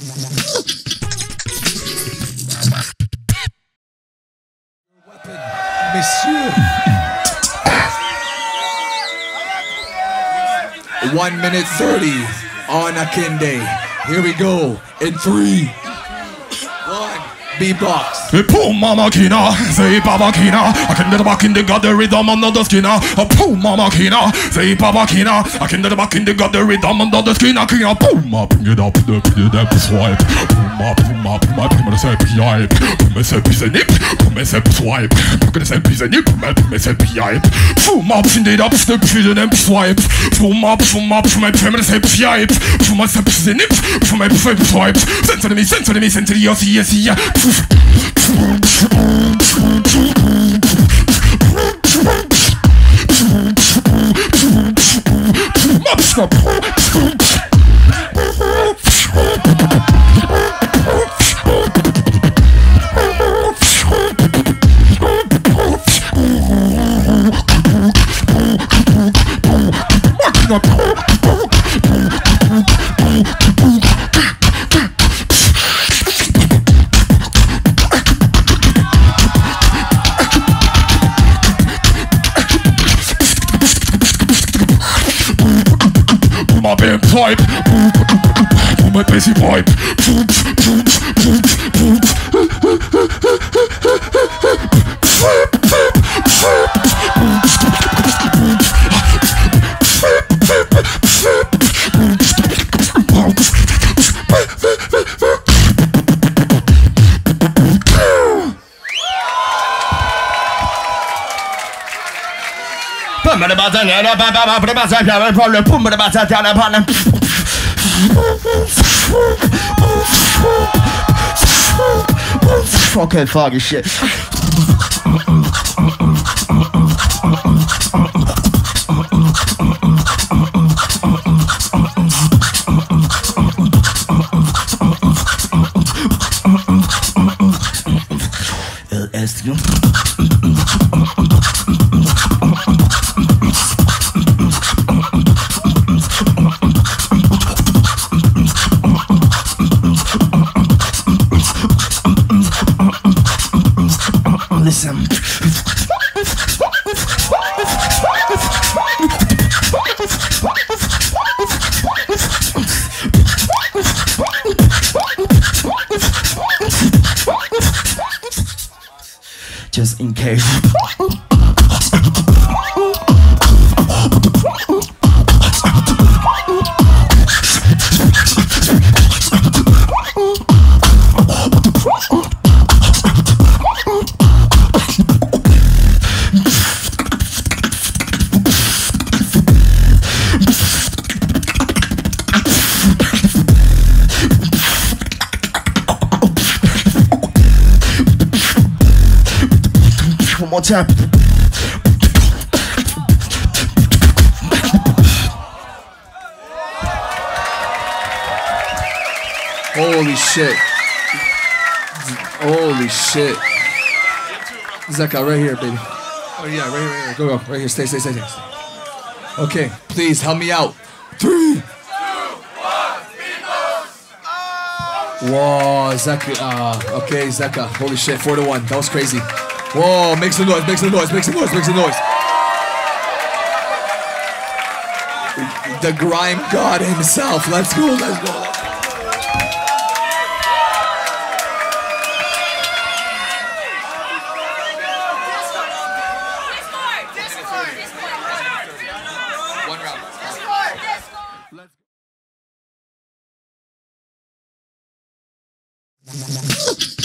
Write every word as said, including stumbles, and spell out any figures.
Monsieur. One minute thirty on Akindé. Here we go in three, one. Beatbox. Boom, mama kina, say baba kina. I can get the back in the got the rhythm under the skin. Boom, mama kina, say baba kina. I can get the back in the got the rhythm under the skin. Kina, boom, up, bring it up, the pin up, swipe. Boom, up, boom, up, my pin, say pipe. Boom, say piece of nip. Boom, say swipe. I'm gonna say piece of nip. Boom, say pipe. Boom, up, send it up, step piece of nip, swipe. Boom, up, boom, up, my pin, say pipe. Boom, say piece of nip. Boom, say swipe. Send to me, send to me, send to the O C S E. My band pipe, my bassy pipe. Okay, foggy shit. El estilo. Listen. Just in case. One more time. Holy shit. Holy shit. Zekka, right here, baby. Oh yeah, right here, right here. Go, go. Right here. Stay, stay, stay, stay. Okay, please help me out. Three. Two, one, Whoa, Zekka. Uh, okay, Zekka. Holy shit, four to one. That was crazy. Whoa, make some noise, make some noise, make some noise, make some noise. The grime god himself. Let's go, let's go. One round. Let's go.